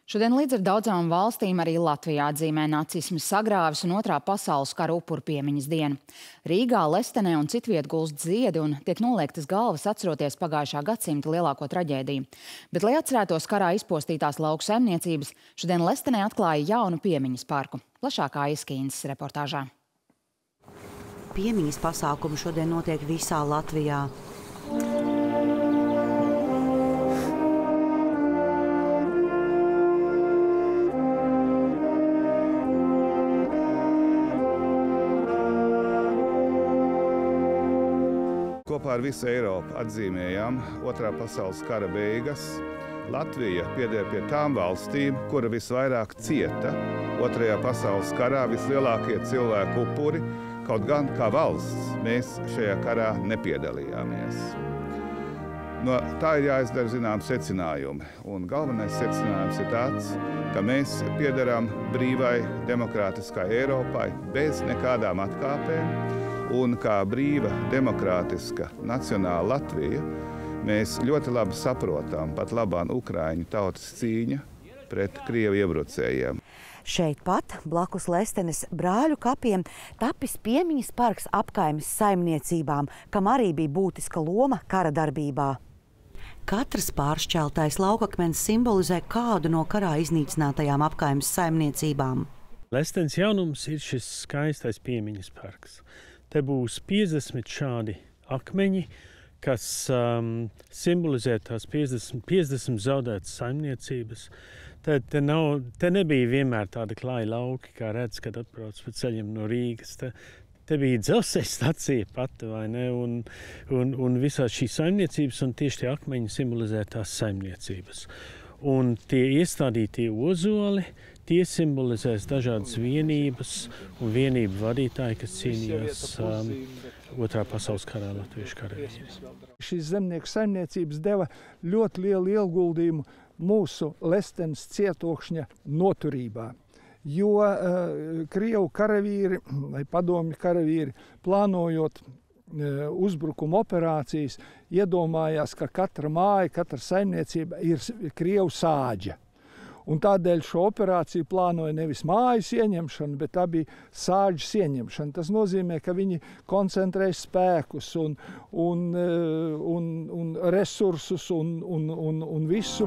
Šodien līdz ar daudzām valstīm arī Latvijā atzīmē nacisma sagrāvis un Otrā pasaules kara upuru piemiņas dienu. Rīgā, Lestenē un citviet gulst ziedi un tiek noliektas galvas atceroties pagājušā gadsimta lielāko traģēdiju. Bet, lai atcerētos karā izpostītās lauku saimniecības, šodien Lestenē atklāja jaunu piemiņas parku. Plašākā Iskīnas reportāžā. Piemiņas pasākumi šodien notiek visā Latvijā. Kopā ar visu Eiropu atzīmējām Otrā pasaules kara beigas. Latvija pieder pie tām valstīm, kura visvairāk cieta Otrajā pasaules karā, vislielākie cilvēku upuri, kaut gan kā valsts mēs šajā karā nepiedalījāmies. No tā ir jāizdara zinām secinājumi, un galvenais secinājums ir tāds, ka mēs piederam brīvai, demokrātiskai Eiropai bez nekādām atkāpēm, un kā brīva, demokrātiska, nacionāla Latvija, mēs ļoti labi saprotam pat labāk Ukraiņu tautas cīņa pret Krievu iebrucējiem. Šeit pat, blakus Lestenes brāļu kapiem, tapis piemiņas parks apkaimes saimniecībām, kam arī bija būtiska loma kara darbībā. Katrs pāršķeltais laukakmens simbolizē kādu no karā iznīcinātajām apkaimes saimniecībām. Lestenes jaunums ir šis skaistais piemiņas parks. Te būs 50 šādi akmeņi, kas simbolizē tās 50 zaudētas saimniecības. Te nebija vienmēr tāda klāja lauki, kā redz, kad atbrauc pa ceļiem no Rīgas. Te bija dzelzceļa stacija pati, vai ne? Un visās šīs saimniecības, un tieši tie akmeņi simbolizē tās saimniecības. Un tie iestādītie ozoli, tie simbolizēs dažādas vienības un vienību vadītāji, kas cīnījās Otrā pasaules karā latviešu karavīri. Šīs zemnieku saimniecības deva ļoti lielu ieguldījumu mūsu Lestenes cietokšņa noturībā. Jo Krievu karavīri vai padomju karavīri, plānojot uzbrukuma operācijas, iedomājās, ka katra māja, katra saimniecība ir Krievu sāģa. Un tādēļ šo operāciju plānoja nevis mājas ieņemšanu, bet tā bija sāģes ieņemšana. Tas nozīmē, ka viņi koncentrē spēkus un resursus un visu.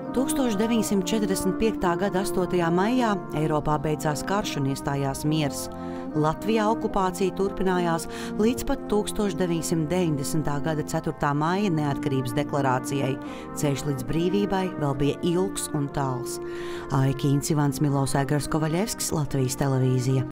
1945. gada 8. maijā Eiropā beidzās karš un iestājās miers. Latvijā okupācija turpinājās līdz pat 1990. gada 4. maija neatkarības deklarācijai. Ceļš līdz brīvībai vēl bija ilgs un tāls. Aikīns Ivans Milovs, Egars Kovaļevskis, Latvijas televīzija.